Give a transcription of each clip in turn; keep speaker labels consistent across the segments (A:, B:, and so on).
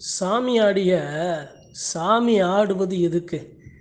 A: சாமி ஆடிய சாமி ஆடுவது எதுக்கு?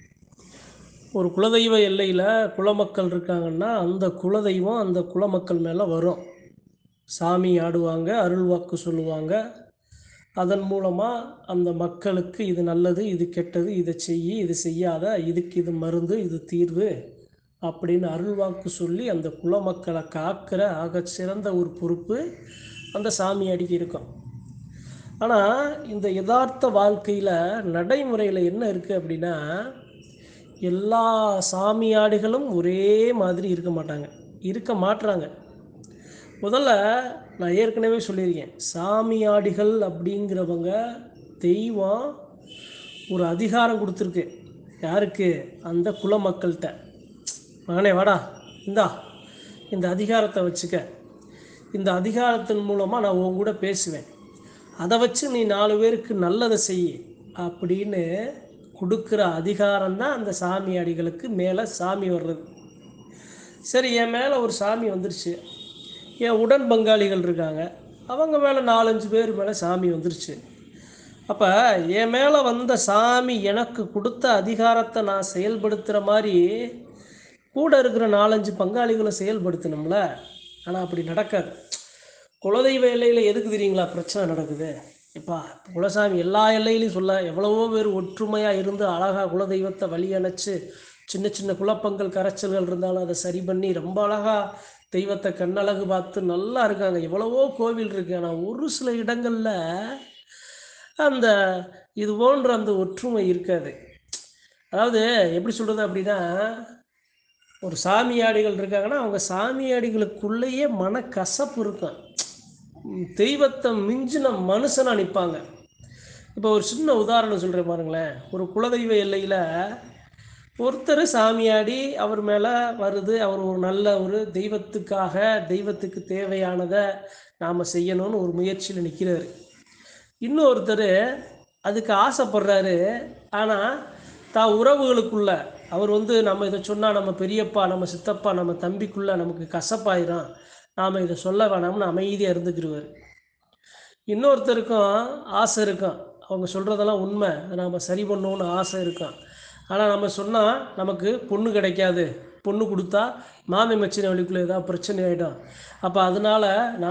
A: ஒரு குலதெய்வ எல்லையில் குலமக்கள் இருக்காங்கன்னா அந்த குலதெய்வம் அந்த குலமக்கள் மேலே வரும். சாமி ஆடுவாங்க, அருள்வாக்கு சொல்லுவாங்க. அதன் மூலமாக அந்த மக்களுக்கு இது நல்லது, இது கெட்டது, இதை செய்யி, இது செய்யாத, இதுக்கு இது மருந்து, இது தீர்வு அப்படின்னு அருள்வாக்கு சொல்லி அந்த குலமக்களை காக்கிற ஆகச்சிறந்த ஒரு பொறுப்பு அந்த சாமியாடிக்கு இருக்கும். ஆனால் இந்த யதார்த்த வாழ்க்கையில் நடைமுறையில் என்ன இருக்குது அப்படின்னா, எல்லா சாமியாடிகளும் ஒரே மாதிரி இருக்க மாட்டாங்க, இருக்க மாட்டுறாங்க. முதல்ல நான் ஏற்கனவே சொல்லியிருக்கேன், சாமியாடிகள் அப்படிங்கிறவங்க தெய்வம் ஒரு அதிகாரம் கொடுத்துருக்கு. யாருக்கு? அந்த குலமக்கள்கிட்ட. மகனே வாடா, இந்தா இந்த அதிகாரத்தை வச்சுக்க, இந்த அதிகாரத்தின் மூலமாக நான் உன் கூட பேசுவேன், அதை வச்சு நீ 4 பேருக்கு நல்லதை செய் அப்படின்னு கொடுக்குற அதிகாரம்தான் அந்த சாமியாடிகளுக்கு மேலே சாமி வர்றது. சரி, என் மேலே ஒரு சாமி வந்துருச்சு, என் உடன் பங்காளிகள் இருக்காங்க, அவங்க மேலே 4-5 பேர் மேலே சாமி வந்துருச்சு. அப்போ என் மேலே வந்த சாமி எனக்கு கொடுத்த அதிகாரத்தை நான் செயல்படுத்துகிற மாதிரி கூட இருக்கிற 4-5 பங்காளிகளை செயல்படுத்தணும்ல. ஆனால் அப்படி நடக்காது. குலதெய்வ எல்லையில் எதுக்கு தெரியுங்களா பிரச்சனை நடக்குது? இப்போ குலசாமி எல்லா எல்லையிலையும் சொல்ல எவ்வளவோ பேர் ஒற்றுமையாக இருந்து அழகாக குலதெய்வத்தை வழி அணைச்சி சின்ன சின்ன குழப்பங்கள் கரைச்சல்கள் இருந்தாலும் அதை சரி பண்ணி ரொம்ப அழகாக தெய்வத்தை கண்ணழகு பார்த்து நல்லா இருக்காங்க. எவ்வளவோ கோவில் இருக்குது. ஆனால் ஒரு சில இடங்களில் அந்த இது போன்ற அந்த ஒற்றுமை இருக்காது. அதாவது எப்படி சொல்கிறது அப்படின்னா, ஒரு சாமியாடிகள் இருக்காங்கன்னா அவங்க சாமியாடிகளுக்குள்ளேயே மனக்கசப்பு இருக்கும். தெய்வத்தை மிஞ்சின மனுஷனாக நிற்பாங்க. இப்போ ஒரு சின்ன உதாரணம் சொல்கிறேன் பாருங்களேன். ஒரு குலதெய்வ எல்லையில் ஒருத்தர் சாமியாடி அவர் மேலே வருது, அவர் ஒரு நல்ல ஒரு தெய்வத்துக்காக தெய்வத்துக்கு தேவையானதை நாம் செய்யணும்னு ஒரு முயற்சியில் நிற்கிறாரு. இன்னொருத்தர் அதுக்கு ஆசைப்படுறாரு. ஆனால் தான் உறவுகளுக்குள்ள அவர் நம்ம இதை சொன்னால் நம்ம பெரியப்பா, நம்ம சித்தப்பா, நம்ம தம்பிக்குள்ளே நமக்கு கசப்பாயிரும், நாம் இதை சொல்ல வேணாம்னு அமைதியாக இருந்துக்கிடுவார். இன்னொருத்தருக்கும் ஆசை இருக்கும், அவங்க சொல்கிறதெல்லாம் உண்மை, நாம் சரி பண்ணணும்னு ஆசை இருக்கும். ஆனால் நம்ம சொன்னால் நமக்கு பொண்ணு கிடைக்காது, பொண்ணு கொடுத்தா மாமி மச்சின வழிக்குள்ளே ஏதாவது பிரச்சனை ஆகிடும், அப்போ அதனால்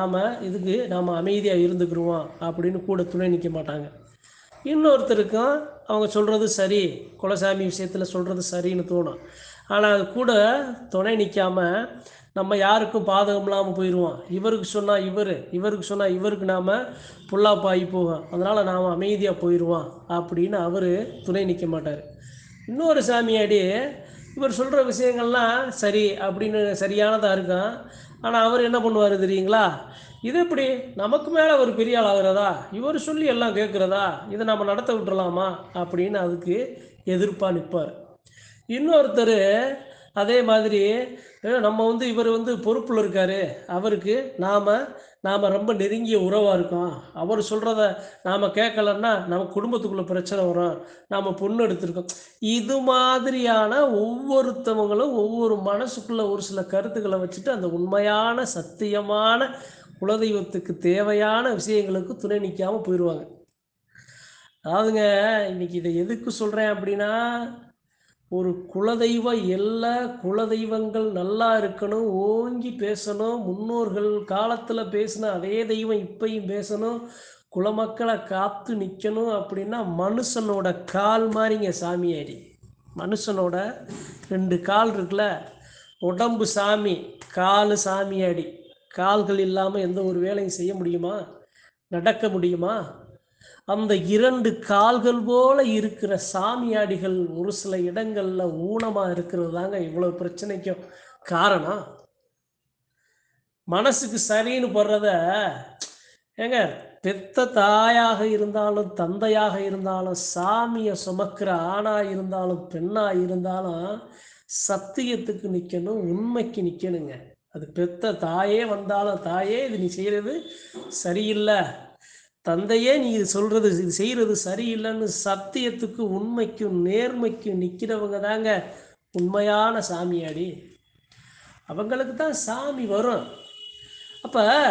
A: நாம் அமைதியாக இருந்துக்கிடுவோம் அப்படின்னு கூட துணை நிற்க மாட்டாங்க. இன்னொருத்தருக்கும் அவங்க சொல்கிறது சரி, குலசாமி விஷயத்தில் சொல்கிறது சரின்னு தோணும். ஆனால் அது கூட துணை நிற்காமல் நம்ம யாருக்கும் பாதகம் இல்லாமல் போயிடுவோம். இவருக்கு சொன்னால் இவருக்கு சொன்னால் இவருக்கு நாம் புல்லாப்பாகி போவோம், அதனால் நாம் அமைதியாக போயிடுவோம் அப்படின்னு அவர் துணை நிற்க மாட்டார். இன்னொரு சாமியாடி இவர் சொல்கிற விஷயங்கள்லாம் சரி அப்படின்னு சரியானதாக இருக்கும். ஆனால் அவர் என்ன பண்ணுவார் தெரியுங்களா? இது எப்படி நமக்கு மேலே ஒரு பெரிய ஆள் ஆகிறதா, இவர் சொல்லி எல்லாம் கேட்குறதா, இதை நம்ம நடத்த விட்டுறலாமா அப்படின்னு அதுக்கு எதிர்ப்பாக நிற்பார். இன்னொருத்தர் அதே மாதிரி நம்ம இவர் பொறுப்பில் இருக்கார், அவருக்கு நாம் ரொம்ப நெருங்கிய உறவாக இருக்கோம், அவர் சொல்கிறத நாம் கேட்கலன்னா நம்ம குடும்பத்துக்குள்ளே பிரச்சனை வரும், நாம் பொண்ணு எடுத்திருக்கோம். இது மாதிரியான ஒவ்வொருத்தவங்களும் ஒவ்வொரு மனசுக்குள்ளே ஒரு சில கருத்துக்களை வச்சுட்டு அந்த உண்மையான சத்தியமான குலதெய்வத்துக்கு தேவையான விஷயங்களுக்கு துணை நிற்காமல் போயிடுவாங்க. அதாவதுங்க, இன்னைக்கு இதை எதுக்கு சொல்கிறேன் அப்படின்னா, ஒரு குலதெய்வ எல்லா குலதெய்வங்கள் நல்லா இருக்கணும், ஓங்கி பேசணும், முன்னோர்கள் காலத்தில் பேசின அதே தெய்வம் இப்பையும் பேசணும், குலமக்களை காத்து நிற்கணும் அப்படின்னா மனுஷனோட கால் மாதிரிங்க சாமியாடி. மனுஷனோட 2 கால் இருக்குல்ல, உடம்பு சாமி, கால் சாமியாடி. கால்கள் இல்லாமல் எந்த ஒரு வேலையும் செய்ய முடியுமா? நடக்க முடியுமா? அந்த 2 கால்கள் போல இருக்கிற சாமியாடிகள் ஒரு சில இடங்களில் ஊனமாக இருக்கிறது தாங்க இவ்வளோ பிரச்சனைக்கும் காரணம். மனசுக்கு சரின்னு படுறத ஏங்க, பெத்த தாயாக இருந்தாலும் தந்தையாக இருந்தாலும் சாமியை சுமக்கிற ஆணாக இருந்தாலும் பெண்ணாக இருந்தாலும் சத்தியத்துக்கு நிற்கணும், உண்மைக்கு நிற்கணுங்க. அது பெத்த தாயே வந்தாலும், தாயே இது நீ செய்கிறது சரியில்லை, தந்தையே நீ இது சொல்கிறது இது செய்கிறது சரியில்லைன்னு சத்தியத்துக்கு உண்மைக்கும் நேர்மைக்கும் நிற்கிறவங்க தாங்க உண்மையான சாமியாடி. அவங்களுக்கு தான் சாமி வரும். அப்போ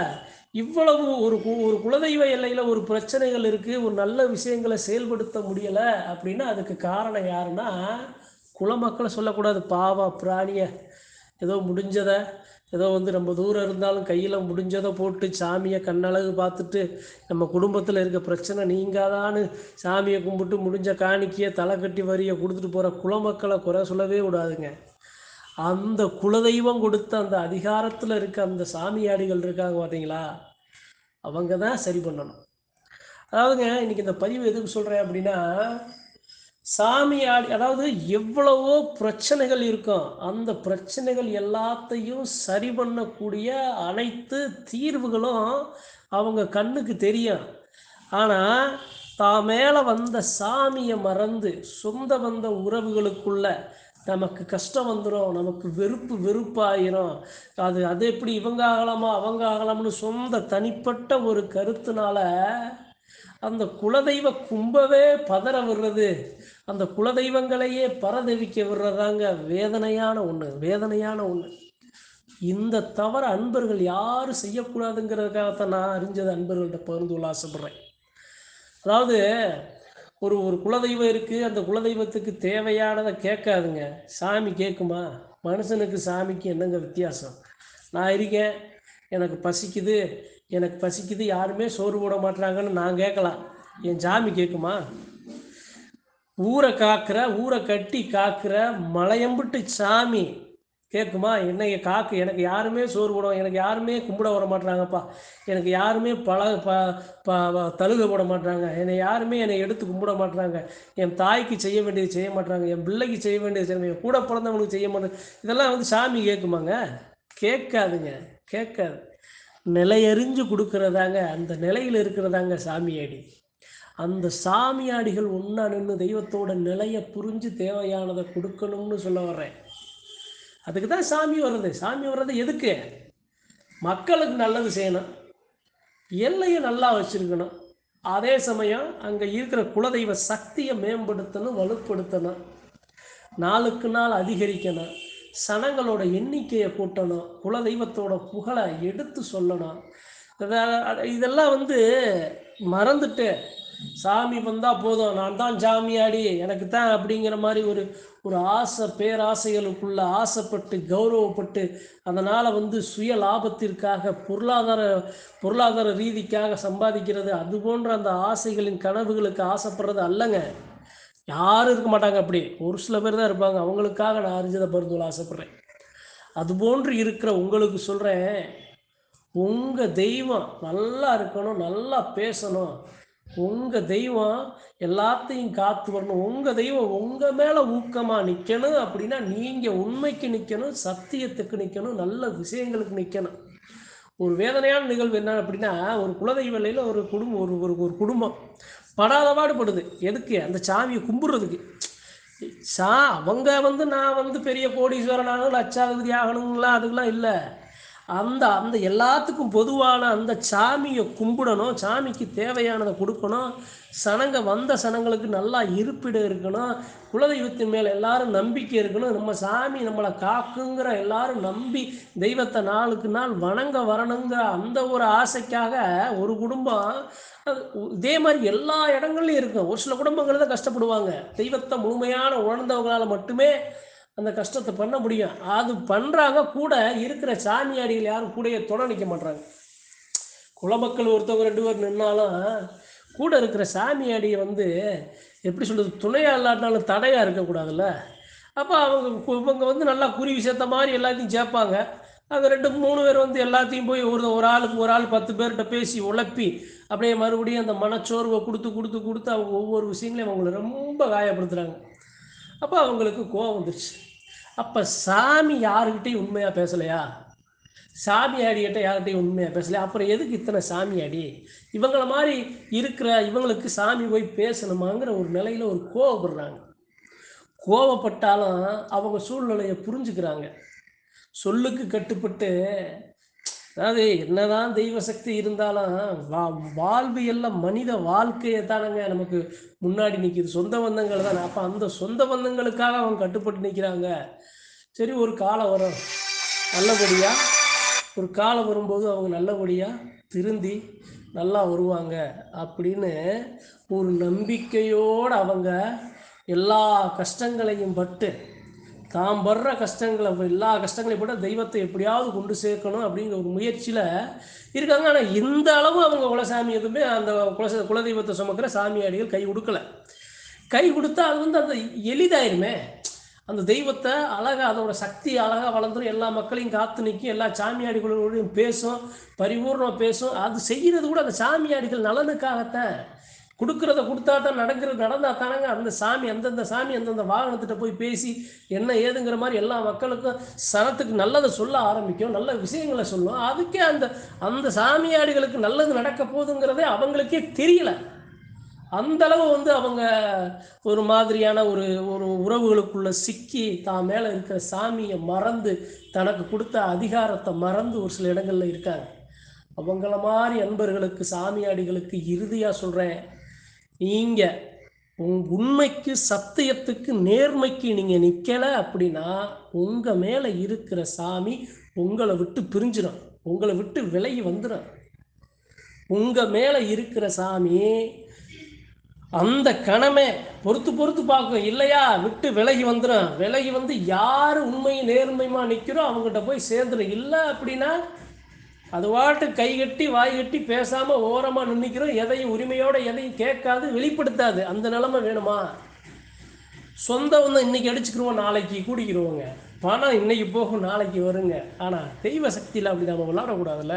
A: இவ்வளவு ஒரு குலதெய்வ எல்லையில் ஒரு பிரச்சனைகள் இருக்குது, ஒரு நல்ல விஷயங்களை செயல்படுத்த முடியலை அப்படின்னா அதுக்கு காரணம் யாருன்னா, குலமக்களை சொல்லக்கூடாது, பாவ பிராணியை ஏதோ முடிஞ்சதை, ஏதோ வந்து நம்ம தூரம் இருந்தாலும் கையில் முடிஞ்சதை போட்டு சாமியை கண்ணழகு பார்த்துட்டு நம்ம குடும்பத்தில் இருக்க பிரச்சனை நீங்காதான்னு சாமியை கும்பிட்டு முடிஞ்ச காணிக்கையை தலை கட்டி வரியை கொடுத்துட்டு போகிற குலமக்களை குறை சொல்லவே விடாதுங்க. அந்த குலதெய்வம் கொடுத்த அந்த அதிகாரத்தில் இருக்க அந்த சாமியாடிகள் இருக்காங்க பார்த்தீங்களா, அவங்க தான் சரி பண்ணணும். அதாவதுங்க, இன்றைக்கி இந்த பதிவு எதுக்கு சொல்கிறேன் அப்படின்னா, சாமியாடி அதாவது எவ்வளவோ பிரச்சனைகள் இருக்கும், அந்த பிரச்சனைகள் எல்லாத்தையும் சரி பண்ணக்கூடிய அனைத்து தீர்வுகளும் அவங்க கண்ணுக்கு தெரியும். ஆனால் தான் மேலே வந்த சாமியை மறந்து சொந்த வந்த உறவுகளுக்குள்ள நமக்கு கஷ்டம் வந்துடும், நமக்கு வெறுப்பாயிரும், அது அது எப்படி இவங்க ஆகலாமா அவங்க ஆகலாம்னு சொந்த தனிப்பட்ட ஒரு கருத்துனால அந்த குலதெய்வ கும்பவே பதற விடுறது, அந்த குலதெய்வங்களையே பரதவிக்க விடுறதாங்க வேதனையான ஒன்று. இந்த தவிர அன்பர்கள் யாரும் செய்யக்கூடாதுங்கிறதுக்காகத்தான் நான் அறிஞ்சது அன்பர்கள்ட்ட பகிர்ந்து கொள்ள ஆசைப்படுறேன். அதாவது ஒரு ஒரு குலதெய்வம் இருக்குது, அந்த குலதெய்வத்துக்கு தேவையானதை கேட்காதுங்க, சாமி கேட்குமா? மனுஷனுக்கு சாமிக்கு என்னங்க வித்தியாசம்? நான் இருக்கேன், எனக்கு பசிக்குது யாருமே சோறு போட மாட்டுறாங்கன்னு நான் கேட்கலாம், என் சாமி கேட்குமா? ஊரை கட்டி காக்கிற மலையம்பிட்டு சாமி கேட்குமா? என்னைய காக்கு, எனக்கு யாருமே சோறு போடும், எனக்கு யாருமே கும்பிட வர மாட்டுறாங்கப்பா, எனக்கு யாருமே தழுக போட மாட்டுறாங்க, என்னை எடுத்து கும்பிட மாட்டுறாங்க, என் தாய்க்கு செய்ய வேண்டியது செய்ய மாட்டுறாங்க, என் பிள்ளைக்கு செய்ய வேண்டியது செய்ய, என் கூட பிறந்தவனுக்கு செய்ய மாட்டேன், இதெல்லாம் வந்து சாமி கேட்குமாங்க? கேட்காதுங்க, கேட்காது. நிலையறிஞ்சு கொடுக்குறதாங்க, அந்த நிலையில் இருக்கிறதாங்க சாமியாடி. அந்த சாமியாடிகள் ஒன்றா நின்று தெய்வத்தோட நிலையை புரிஞ்சு தேவையானதை கொடுக்கணும்னு சொல்ல வர்றேன். அதுக்கு தான் சாமி வர்றது எதுக்கு? மக்களுக்கு நல்லது செய்யணும், எல்லையை நல்லா வச்சுருக்கணும், அதே சமயம் அங்கே இருக்கிற குலதெய்வ சக்தியை மேம்படுத்தணும், வலுப்படுத்தணும், நாளுக்கு நாள் அதிகரிக்கணும், சனங்களோட எண்ணிக்கையை கூட்டணும், குலதெய்வத்தோட புகழை எடுத்து சொல்லணும். இதெல்லாம் வந்து மறந்துட்டு சாமி வந்தால் போதும், நான் தான் சாமியாடி எனக்கு தான் அப்படிங்கிற மாதிரி ஒரு பேராசைகளுக்குள்ள ஆசைப்பட்டு கௌரவப்பட்டு அதனால் வந்து சுய லாபத்திற்காக பொருளாதார ரீதிக்காக சம்பாதிக்கிறது, அது போன்ற அந்த ஆசைகளின் கனவுகளுக்கு ஆசைப்படுறது அல்லங்க. யாரும் இருக்க மாட்டாங்க அப்படி, ஒரு சில பேர் தான் இருப்பாங்க, அவங்களுக்காக நான் அறிஞ்சதை பகிர்ந்து ஆசைப்பட்றேன். அதுபோன்று இருக்கிற உங்களுக்கு சொல்கிறேன், உங்கள் தெய்வம் நல்லா இருக்கணும், நல்லா பேசணும், உங்கள் தெய்வம் எல்லாத்தையும் காத்து வரணும், உங்கள் தெய்வம் உங்கள் மேலே ஊக்கமாக நிற்கணும் அப்படின்னா நீங்கள் உண்மைக்கு நிற்கணும், சத்தியத்துக்கு நிற்கணும், நல்ல விஷயங்களுக்கு நிற்கணும். ஒரு வேதனையான நிகழ்வு என்ன அப்படின்னா, ஒரு குலதெய்வ எல்லையில் ஒரு குடும்பம் ஒரு குடும்பம் படாத பாடுபடுது. எதுக்கு? அந்த சாமியை கும்பிட்றதுக்கு. அவங்க வந்து நான் வந்து பெரிய கோடீஸ்வரன் ஆகணும், லட்சாதிபதி ஆகணுங்களா, அதுக்கெலாம் இல்லை. அந்த அந்த எல்லாத்துக்கும் பொதுவான அந்த சாமியை கும்பிடணும், சாமிக்கு தேவையானதை கொடுக்கணும், வந்த சனங்களுக்கு நல்லா இருப்பிடம் இருக்கணும், குலதெய்வத்தின் மேலே எல்லாரும் நம்பிக்கை இருக்கணும், நம்ம சாமி நம்மளை காக்குங்கிற எல்லாரும் நம்பி தெய்வத்தை நாளுக்கு நாள் வணங்க வரணுங்கிற அந்த ஒரு ஆசைக்காக ஒரு குடும்பம் இதே மாதிரி எல்லா இடங்கள்லையும் இருக்கும். ஒரு சில குடும்பங்கள் தான் கஷ்டப்படுவாங்க, தெய்வத்தை முழுமையான உணர்ந்தவங்களால் மட்டுமே அந்த கஷ்டத்தை பண்ண முடியும். அது பண்ணுறாங்க, கூட இருக்கிற சாமியாடிகள் யாரும் கூடயே துணை நிற்க மாட்டாங்க. குலமக்கள் ஒருத்தவங்க 2 பேர் நின்னாலும் கூட இருக்கிற சாமியாடியை வந்து எப்படி சொல்கிறது, துணையாக இல்லாட்டினாலும் தடையாக இருக்கக்கூடாதுல்ல. அப்போ இவங்க வந்து நல்லா குருவி சேர்த்த மாதிரி எல்லாத்தையும் சேர்ப்பாங்க. அங்கே 2-3 பேர் வந்து எல்லாத்தையும் போய் ஒரு ஆள் 10 பேர்கிட்ட பேசி உழப்பி அப்படியே மறுபடியும் அந்த மனச்சோர்வை கொடுத்து அவங்க ஒவ்வொரு விஷயங்களையும் அவங்கள ரொம்ப காயப்படுத்துகிறாங்க. அப்போ அவங்களுக்கு கோபம் வந்துருச்சு. அப்போ சாமி யாருக்கிட்டையும் உண்மையாக பேசலையா? சாமியாடிக்கிட்ட யார்கிட்டையும் உண்மையாக பேசலையா? அப்புறம் எதுக்கு இத்தனை சாமியாடி? இவங்கள மாதிரி இவங்களுக்கு சாமி போய் பேசணுமாங்கிற ஒரு நிலையில் ஒரு கோவப்படுறாங்க. கோவப்பட்டாலும் அவங்க சூழ்நிலையை புரிஞ்சுக்கிறாங்க, சொல்லுக்கு கட்டுப்பட்டு. அதாவது என்னதான் தெய்வ சக்தி இருந்தாலும் வாழ்வியல்ல மனித வாழ்க்கையை தானங்க நமக்கு முன்னாடி நிற்கிது, சொந்த பந்தங்கள் தானே. அப்போ அந்த சொந்த பந்தங்களுக்காக அவங்க கட்டுப்பட்டு நிற்கிறாங்க. சரி, ஒரு காலம் வரும், நல்லபடியாக ஒரு காலம் வரும்போது அவங்க நல்லபடியாக திருந்தி நல்லா வருவாங்க அப்படின்னு ஒரு நம்பிக்கையோடு அவங்க எல்லா கஷ்டங்களையும் பட்டு தாம் படுற கஷ்டங்களை எல்லா கஷ்டங்களையும் பட்டு தெய்வத்தை எப்படியாவது கொண்டு சேர்க்கணும் அப்படிங்கிற ஒரு முயற்சியில் இருக்காங்க. ஆனால் இந்த அளவு அவங்க குலசாமி எதுவுமே அந்த குலதெய்வத்தை சுமக்கிற சாமியாடிகள் கை கொடுக்கல. கை கொடுத்தா அது அந்த எளிதாயிருமே. அந்த தெய்வத்தை அழகாக அதோட சக்தி அழகாக வளர்ந்துடும், எல்லா மக்களையும் காத்து நிற்கும், எல்லா சாமியாடிகளோடையும் பேசும், பரிபூர்ணமாக பேசும். அது செய்கிறது கூட அந்த சாமியாடிகள் நலனுக்காகத்தான். கொடுக்குறத கொடுத்தாட்டம் நடந்தால் தானங்க அந்த சாமி அந்தந்த சாமி அந்தந்த வாகனத்திட்ட போய் பேசி என்ன ஏதுங்கிற மாதிரி எல்லா மக்களுக்கும் சனத்துக்கு நல்லதை சொல்ல ஆரம்பிக்கும், நல்ல விஷயங்களை சொல்லும். அதுக்கே அந்த சாமியாடிகளுக்கு நல்லது நடக்க போகுதுங்கிறதே அவங்களுக்கே தெரியல. அந்தளவு அவங்க ஒரு மாதிரியான ஒரு ஒரு உறவுகளுக்குள்ள சிக்கி தான் மேலே இருக்கிற சாமியை மறந்து தனக்கு கொடுத்த அதிகாரத்தை மறந்து ஒரு சில இடங்களில் இருக்காங்க. அவங்கள மாதிரி அன்பர்களுக்கு சாமியாடிகளுக்கு இறுதியாக சொல்கிறேன், நீங்கள் உண்மைக்கு சத்தியத்துக்கு நேர்மைக்கு நீங்கள் நிற்கலை அப்படின்னா உங்கள் மேலே இருக்கிற சாமி உங்களை விட்டு பிரிஞ்சிடும், உங்களை விட்டு விலகி வந்துடும். உங்கள் மேலே இருக்கிற சாமி அந்த கணமே பொறுத்து பார்க்கும், இல்லையா விட்டு விலகி வந்துடும். விலகி வந்து யார் உண்மையும் நேர்மையுமா நிற்கிறோம் அவங்ககிட்ட போய் சேர்ந்துடும். இல்லை அப்படின்னா அது வாட்டு கை கட்டி வாய் கட்டி பேசாமல் ஓரமாக நின்றுக்கிறோம், எதையும் உரிமையோடு எதையும் கேட்காது, வெளிப்படுத்தாது. அந்த நிலைமை வேணுமா? சொந்தம் வந்து இன்றைக்கி அடிச்சுக்கிடுவோம், நாளைக்கு கூடிக்கிடுவோங்க. பணம் இன்றைக்கி போகும், நாளைக்கு வருங்க. ஆனால் தெய்வ சக்தியில் அப்படி நம்ம விளாடக்கூடாதுல்ல.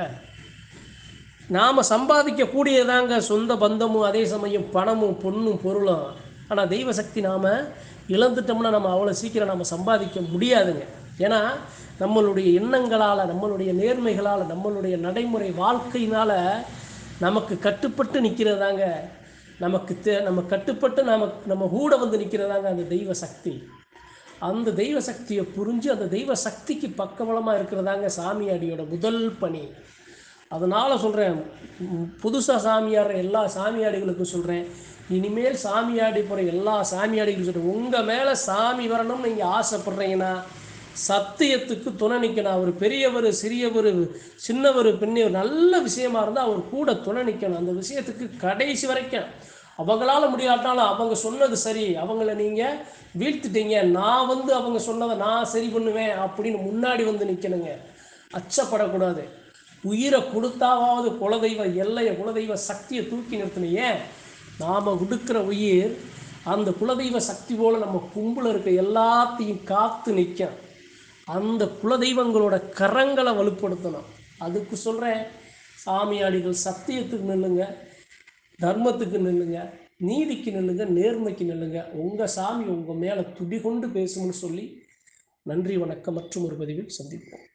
A: நாம் சம்பாதிக்கக்கூடியதாங்க சொந்த பந்தமும், அதே சமயம் பணமும் பொண்ணும் பொருளும். ஆனால் தெய்வ சக்தி நாம் இழந்துட்டோம்னா நம்ம அவ்வளோ சீக்கிரம் நம்ம சம்பாதிக்க முடியாதுங்க. ஏன்னா நம்மளுடைய எண்ணங்களால், நம்மளுடைய நேர்மைகளால், நம்மளுடைய நடைமுறை வாழ்க்கையினால் நமக்கு கட்டுப்பட்டு நிற்கிறதாங்க, நம்ம கட்டுப்பட்டு நம்ம கூட வந்து நிற்கிறதாங்க அந்த தெய்வ சக்தி. அந்த தெய்வ சக்தியை புரிஞ்சு அந்த தெய்வ சக்திக்கு பக்கபலமாக இருக்கிறதாங்க சாமியாடியோட முதல் பணி. அதனால் சொல்கிறேன், புதுசாக சாமியாடுற எல்லா சாமியாடிகளுக்கும் சொல்கிறேன், இனிமேல் சாமியாடி போகிற எல்லா சாமியாடிகளுக்கும் சொல்கிறேன், உங்கள் மேலே சாமி வரணும்னு நீங்கள் ஆசைப்பட்றீங்கன்னா சத்தியத்துக்கு துணை நிற்கணும். அவர் பெரியவர், சிறியவர், சின்னவர், பெரியவர், நல்ல விஷயமா இருந்தால் அவர் கூட துணை நிற்கணும். அந்த விஷயத்துக்கு கடைசி வரைக்கும் அவங்களால முடியாட்டாலும் அவங்க சொன்னது சரி, அவங்கள நீங்கள் வீழ்த்திட்டீங்க, நான் வந்து அவங்க சொன்னதை நான் சரி பண்ணுவேன் அப்படின்னு முன்னாடி வந்து நிற்கணுங்க. அச்சப்படக்கூடாது. உயிரை கொடுத்தாவது குலதெய்வ எல்லையை, குலதெய்வ சக்தியை தூக்கி நிறுத்தணும். ஏன் நாம் கொடுக்குற உயிர் அந்த குலதெய்வ சக்தி போல் நம்ம கும்பலில் இருக்க எல்லாத்தையும் காத்து நிற்கும். அந்த குலதெய்வங்களோட கரங்களை வலுப்படுத்தணும். அதுக்கு சொல்கிறேன், சாமியாடிகள் சத்தியத்துக்கு நில்லுங்க, தர்மத்துக்கு நில்லுங்க, நீதிக்கு நில்லுங்க, நேர்மைக்கு நில்லுங்க. உங்கள் சாமி உங்கள் மேலே துடி கொண்டு பேசும்னு சொல்லி நன்றி, வணக்கம். மற்றும் ஒரு பதிவில் சந்திப்போம்.